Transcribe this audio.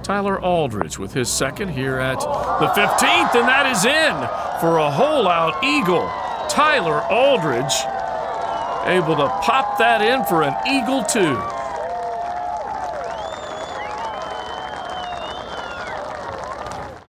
Tyler Aldridge with his second here at the 15th, and that is in for a hole-out eagle. Tyler Aldridge able to pop that in for an eagle 2.